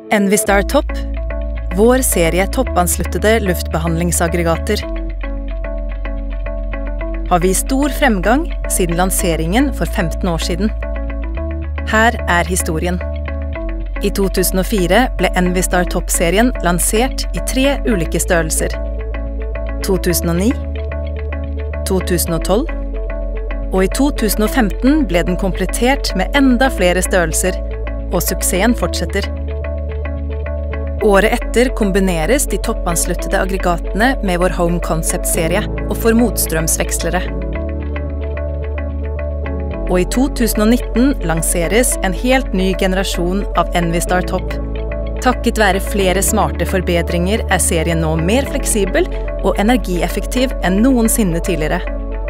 Envistar Top, vår serie toppansluttede luftbehandlingsaggregater. Har vist stor fremgang siden lanseringen for 15 år siden. Her er historien. I 2004 ble Envistar Top-serien lansert i 3 ulike størrelser. 2009, 2012, og i 2015 ble den komplettert med enda flere størrelser, og suksessen fortsetter. Året etter kombineres de toppansluttede aggregatene med vår Home Concept-serie og får motstrømsvekslere. Og i 2019 lanseres en helt ny generasjon av Envistar Top. Takket være flere smarte forbedringer er serien nå mer fleksibel og energieffektiv enn noensinne tidligere.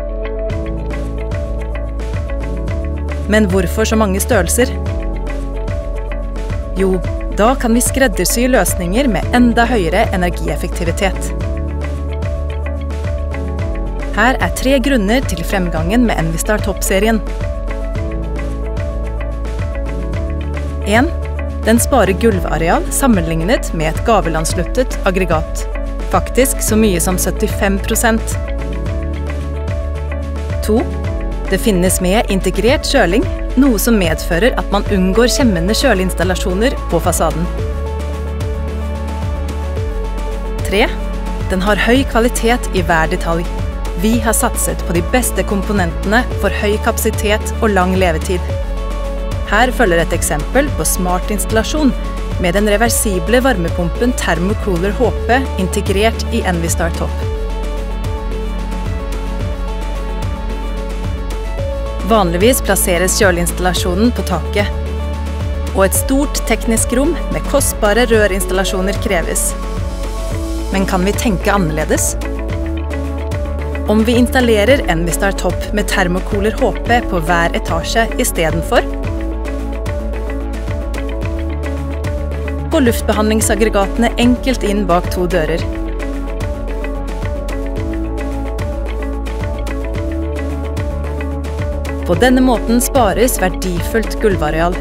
Men hvorfor så mange størrelser? Jo, da kan vi skreddersy løsninger med enda høyere energieffektivitet. Her er 3 grunner til fremgangen med Envistar Top-serien. 1. Den sparer gulvareal sammenlignet med et gavelandsluttet aggregat. Faktisk så mye som 75%. 2. Det finnes med integrert kjøling, noe som medfører at man unngår skjemmende kjøleinstallasjoner på fasaden. 3. Den har høy kvalitet i hver detalj. Vi har satset på de beste komponentene for høy kapasitet og lang levetid. Her følger et eksempel på smart installasjon med den reversible varmepumpen Thermocooler HP integrert i Envistar Top. Vanligvis plasseres kjøleinstallasjonen på taket, og et stort teknisk rom med kostbare rørinstallasjoner kreves. Men kan vi tenke annerledes? Om vi installerer Envistar Top med Thermocooler HP på hver etasje i stedet for, går luftbehandlingsaggregatene enkelt inn bak 2 dører. På denne måten spares verdifullt gulvareal.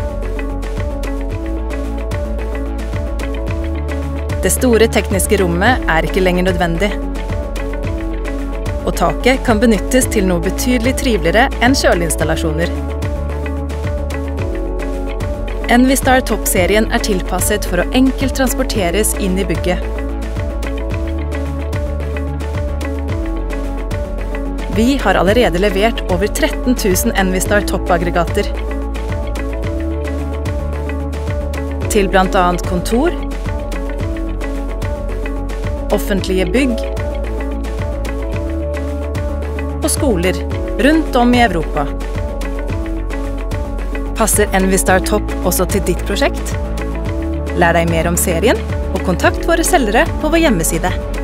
Det store tekniske rommet er ikke lenger nødvendig. Og taket kan benyttes til noe betydelig triveligere enn kjøleinstallasjoner. Envistar Top-serien er tilpasset for å enkelt transporteres inn i bygget. Vi har allerede levert over 13 000 Envistar Top-aggregater. Til blant annet kontor, offentlige bygg og skoler rundt om i Europa. Passer Envistar Top også til ditt prosjekt? Lær deg mer om serien og kontakt våre selgere på vår hjemmeside.